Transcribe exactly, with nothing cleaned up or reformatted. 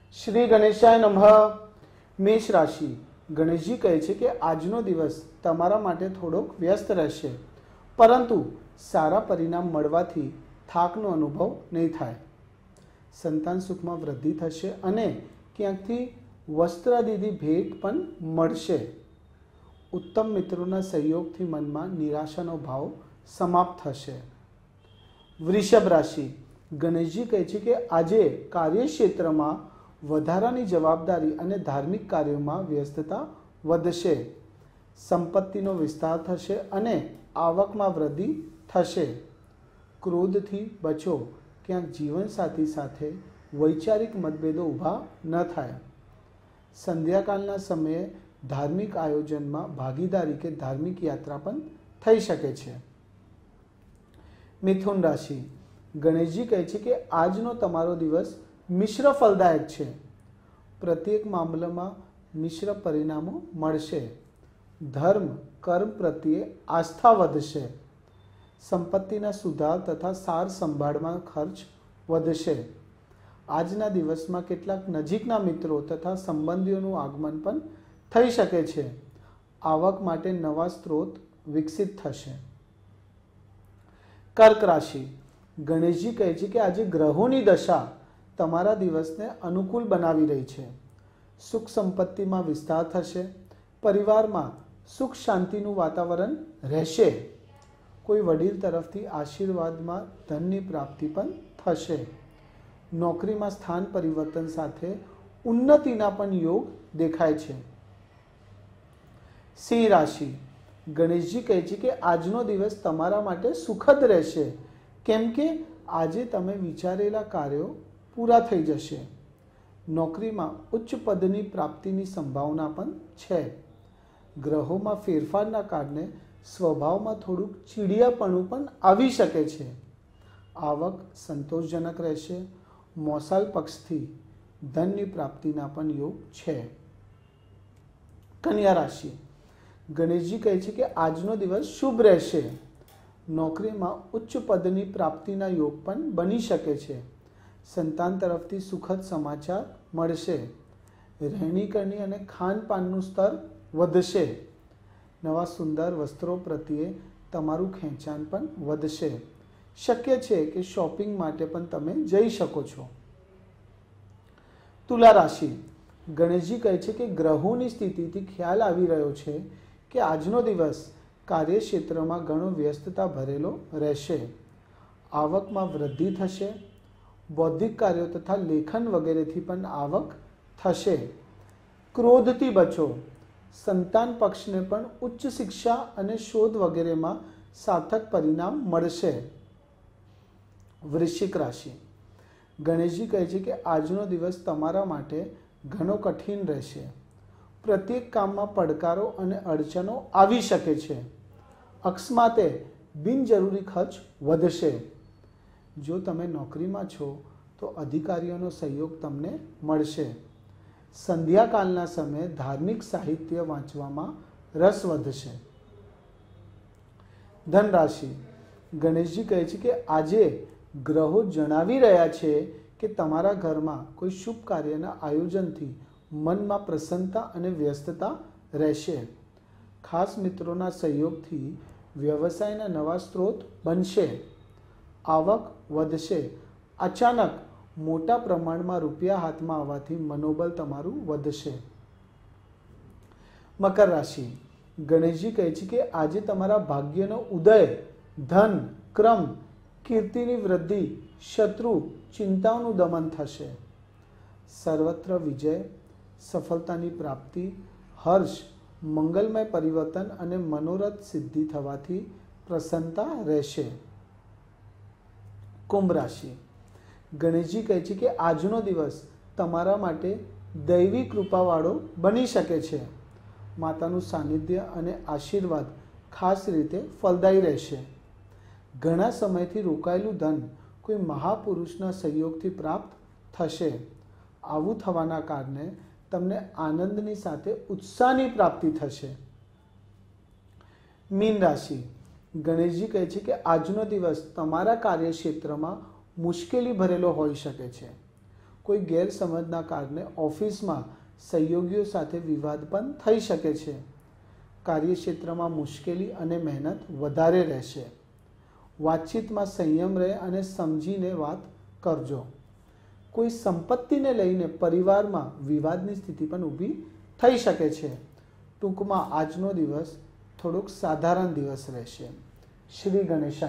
શ્રી ગણેશાય નમઃ. મેષ રાશિ. ગણેશજી કહે છે કે આજનો દિવસ તમારા માટે થોડોક વ્યસ્ત રહેશે, પરંતુ સારા પરિણામ મળવાથી થાકનો અનુભવ નહીં થાય. સંતાન સુખમાં વૃદ્ધિ થશે અને ક્યાંકથી વસ્ત્રાદિની ભેટ પણ મળશે. ઉત્તમ મિત્રોના સહયોગથી મનમાં નિરાશાનો ભાવ સમાપ્ત થશે. વૃષભ રાશિ. ગણેશજી કહે છે કે આજે કાર્યક્ષેત્રમાં વધારાની જવાબદારી અને ધાર્મિક કાર્યોમાં વ્યસ્તતા વધશે. સંપત્તિનો વિસ્તાર થશે અને આવકમાં વૃદ્ધિ થશે. ક્રોધથી બચો, ક્યાંક જીવનસાથી સાથે વૈચારિક મતભેદો ઊભા ન થાય. સંધ્યાકાળના સમયે ધાર્મિક આયોજનમાં ભાગીદારી કે ધાર્મિક યાત્રા પણ થઈ શકે છે. મિથુન રાશિ. ગણેશજી કહે છે કે આજનો તમારો દિવસ મિશ્ર ફલદાયક છે. પ્રત્યેક મામલામાં મિશ્ર પરિણામો મળશે. ધર્મ કર્મ પ્રત્યે આસ્થા વધશે. સંપત્તિના સુધાર તથા સાર સંભાળમાં ખર્ચ વધશે. આજના દિવસમાં કેટલાક નજીકના મિત્રો તથા સંબંધીઓનું આગમન પણ થઈ શકે છે. આવક માટે નવા સ્ત્રોત વિકસિત થશે. કર્ક રાશિ. ગણેશજી કહે છે કે આજે ગ્રહોની દશા તમારા દિવસને અનુકૂળ બનાવી રહી છે. સુખ સંપત્તિમાં વિસ્તાર થશે. પરિવારમાં સુખ શાંતિનું વાતાવરણ રહેશે. કોઈ વડીલ તરફથી આશીર્વાદમાં ધનની પ્રાપ્તિ પણ થશે. નોકરીમાં સ્થાન પરિવર્તન સાથે ઉન્નતિના પણ યોગ દેખાય છે. સિંહ રાશિ. ગણેશજી કહે છે કે આજનો દિવસ તમારા માટે સુખદ રહેશે, કેમ કે આજે તમે વિચારેલા કાર્યો પૂરા થઈ જશે. નોકરીમાં ઉચ્ચ પદની પ્રાપ્તિની સંભાવના પણ છે. ગ્રહોમાં ફેરફારના કારણે સ્વભાવમાં થોડુંક ચીડિયાપણું પણ આવી શકે છે. આવક સંતોષજનક રહેશે. મોસાલ પક્ષથી ધનની પ્રાપ્તિના પણ યોગ છે. કન્યા રાશિ. ગણેશજી કહે છે કે આજનો દિવસ શુભ રહેશે. નોકરીમાં ઉચ્ચ પદની પ્રાપ્તિના યોગ પણ બની શકે છે. સંતાન તરફથી સુખદ સમાચાર મળશે. રહેણીકરણી અને ખાનપાનનું સ્તર વધશે. નવા સુંદર વસ્ત્રો પ્રત્યે તમારું ખેંચાણ પણ વધશે. શક્ય છે કે શોપિંગ માટે પણ તમે જઈ શકો છો. તુલા રાશિ. ગણેશજી કહે છે કે ગ્રહોની સ્થિતિથી ખ્યાલ આવી રહ્યો છે કે આજનો દિવસ કાર્યક્ષેત્રમાં ઘણો વ્યસ્તતા ભરેલો રહેશે. આવકમાં વૃદ્ધિ થશે. બૌદ્ધિક કાર્યો તથા લેખન વગેરેથી પણ આવક થશે. ક્રોધથી બચો. સંતાન પક્ષને પણ ઉચ્ચ શિક્ષા અને શોધ વગેરેમાં સાર્થક પરિણામ મળશે. વૃશ્ચિક રાશિ. ગણેશજી કહે છે કે આજનો દિવસ તમારા માટે ઘણો કઠિન રહેશે. પ્રત્યેક કામમાં પડકારો અને અડચણો આવી શકે છે. અકસ્માતે બિનજરૂરી ખર્ચ વધશે. જો તમે નોકરીમાં છો તો અધિકારીઓનો સહયોગ તમને મળશે. સંધ્યાકાળના સમયે ધાર્મિક સાહિત્ય વાંચવામાં રસ વધશે. ધન રાશિ. ગણેશજી કહે છે કે આજે ગ્રહો જણાવી રહ્યા છે કે તમારા ઘરમાં કોઈ શુભ કાર્યના આયોજનથી મનમાં પ્રસન્નતા અને વ્યસ્તતા રહેશે. ખાસ મિત્રોના સહયોગથી વ્યવસાયના નવા સ્ત્રોત બનશે. આવક વધશે. અચાનક મોટા પ્રમાણમાં રૂપિયા હાથમાં આવવાથી મનોબળ તમારું વધશે. મકર રાશિ. ગણેશજી કહે છે કે આજે તમારા ભાગ્યનો ઉદય, ધન, ક્રમ, કીર્તિની વૃદ્ધિ, શત્રુ ચિંતાઓનું દમન થશે. સર્વત્ર વિજય, સફળતાની પ્રાપ્તિ, હર્ષ, મંગલમય પરિવર્તન અને મનોરથ સિદ્ધિ થવાથી પ્રસન્નતા રહેશે. કુંભ રાશિ. ગણેશજી કહે છે કે આજનો દિવસ તમારા માટે દૈવી કૃપાવાળો બની શકે છે. માતાનું સાનિધ્ય અને આશીર્વાદ ખાસ રીતે ફલદાયી રહેશે. ઘણા સમયથી રોકાયેલું ધન કોઈ મહાપુરુષના સહયોગથી પ્રાપ્ત થશે. આવું થવાના કારણે તમને આનંદની સાથે ઉત્સાહની પ્રાપ્તિ થશે. મીન રાશિ. ગણેશજી કહે છે કે આજનો દિવસ તમારા કાર્યક્ષેત્રમાં મુશ્કેલી ભરેલો હોઈ શકે છે. કોઈ ગેરસમજના કારણે ઓફિસમાં સહયોગીઓ સાથે વિવાદ પણ થઈ શકે છે. કાર્યક્ષેત્રમાં મુશ્કેલી અને મહેનત વધારે રહેશે. વાતચીતમાં સંયમ રહે અને સમજીને વાત કરજો. કોઈ સંપત્તિને લઈને પરિવારમાં વિવાદની સ્થિતિ પણ ઊભી થઈ શકે છે. ટૂંકમાં આજનો દિવસ થોડોક સાધારણ દિવસ રહેશે. શ્રી ગણેશાય.